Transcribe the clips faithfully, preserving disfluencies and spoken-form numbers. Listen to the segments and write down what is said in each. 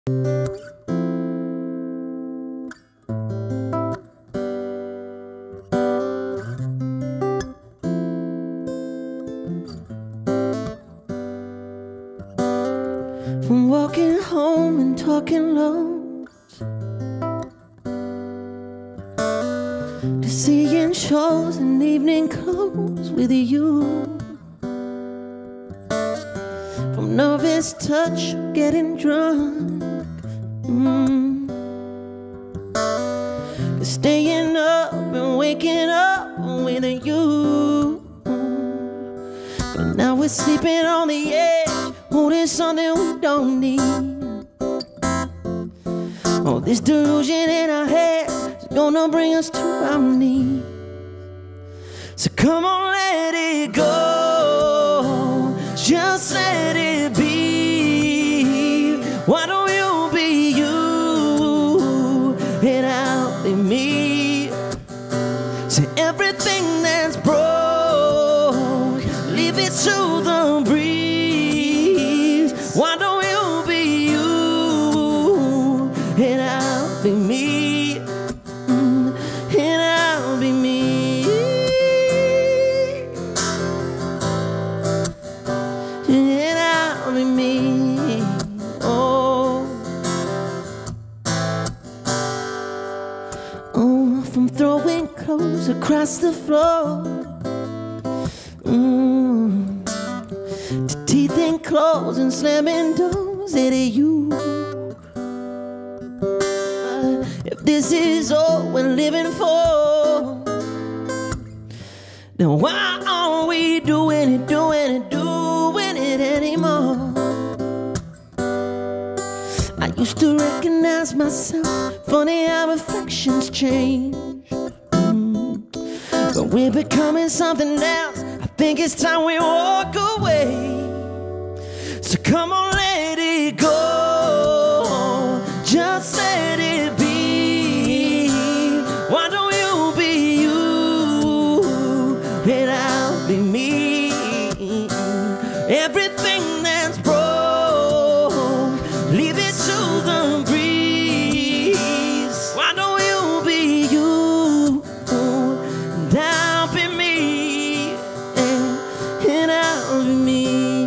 From walking home and talking lows to seeing shows in evening clothes with you, from nervous touch, getting drunk, mm, to staying up and waking up with you. But now we're sleeping on the edge, holding something we don't need. Oh, this delusion in our heads is gonna bring us to our knees. So come on, let it go, just let it be. Why don't you be you and I'll be me? Say everything that's broke, leave it to the breeze. Why don't you be you and I'll be me, mm, and I'll be me, and I'll be me. Oh, oh, from throwing clothes across the floor, mm, to teeth and claws and slamming doors at you. Uh, if this is all we're living for, then why aren't we doing it, doing it, doing it anymore? I used to recognize myself, funny how affections change, mm, but we're becoming something else. I think it's time we walk away. So come on, let it go, just let it be. Why don't you be you and I'll be me? Everything that's broke, leave it to the breeze. Why don't you be you and I'll be me, and I'll be me.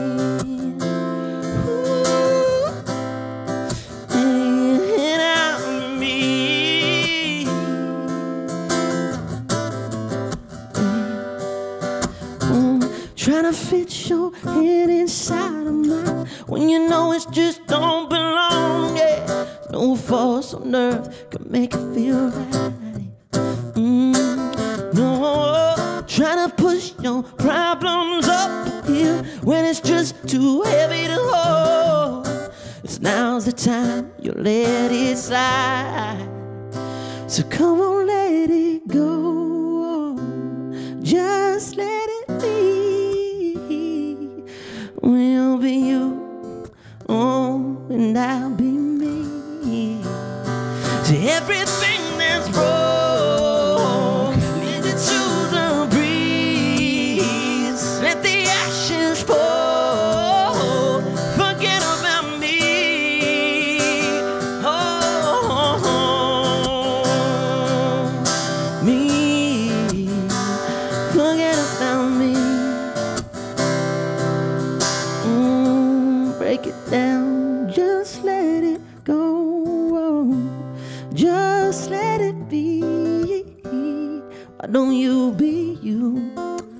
Trying to fit your head inside of mine when you know it just don't belong. Yeah, no force on earth can make it feel right. Mm, no, trying to push your problems up here when it's just too heavy to hold. It's now's the time you let it slide. So come on, let it go, just let it be. We'll be you, oh, and I'll be me. See everything that's broke, leave it to the breeze. Let the ashes fall, forget about me. Oh, me, forget about me. Break it down, just let it go, just let it be. Why don't you be you?